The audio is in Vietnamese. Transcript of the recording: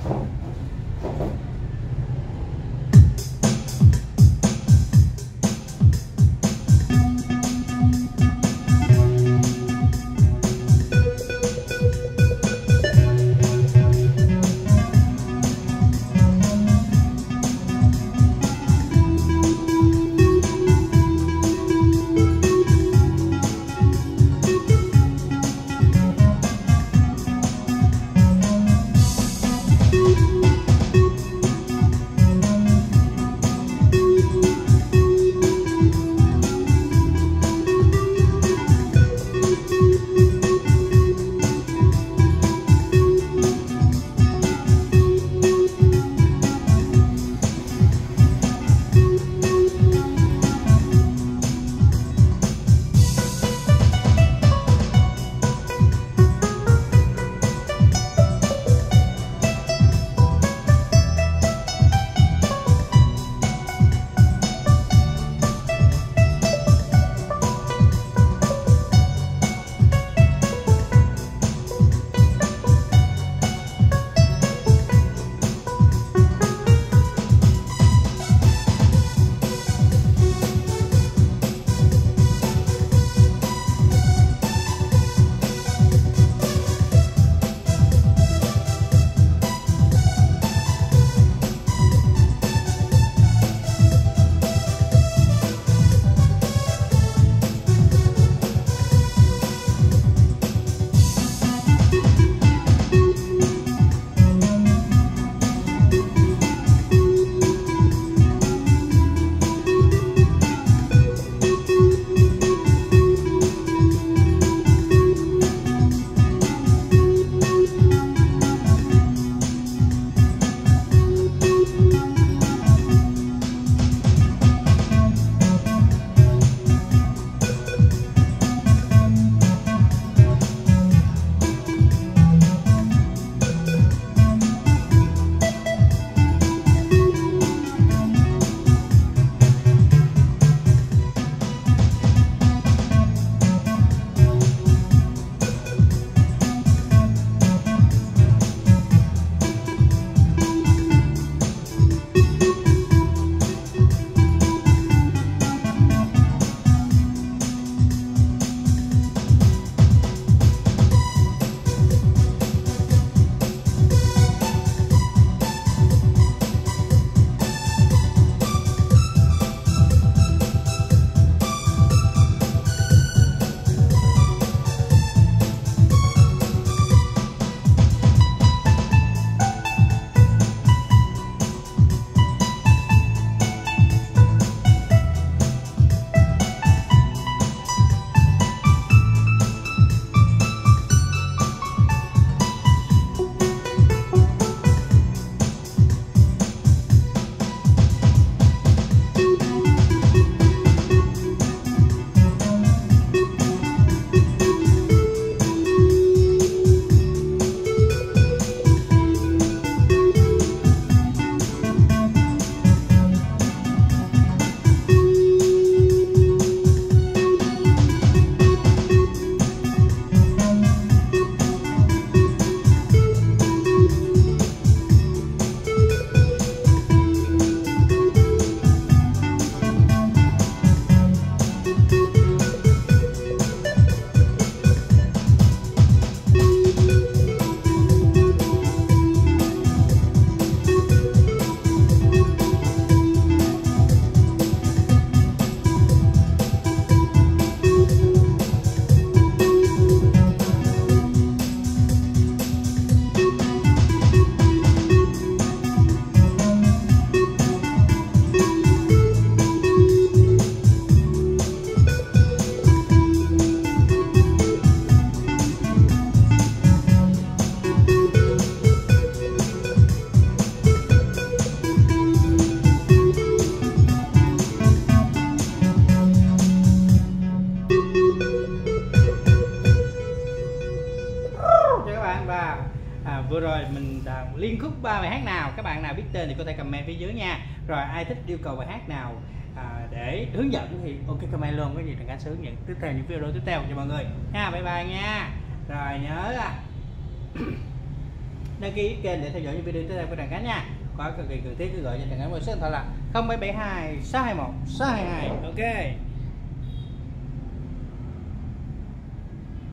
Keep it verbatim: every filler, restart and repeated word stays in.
vừa rồi mình đào liên khúc ba bài hát nào, các bạn nào biết tên thì có thể comment phía dưới nha. Rồi ai thích yêu cầu bài hát nào à, để hướng dẫn thì ok comment luôn, có gì Trần Khánh sẽ hướng dẫn tiếp theo những video tiếp theo cho mọi người nha. Bye bye nha. Rồi nhớ là đăng ký kênh để theo dõi những video tiếp theo của Trần Khánh nha. Có cực kỳ cần thiết cứ gọi cho Trần Khánh qua số điện thoại là không bảy bảy hai sáu hai một sáu hai hai. Ok.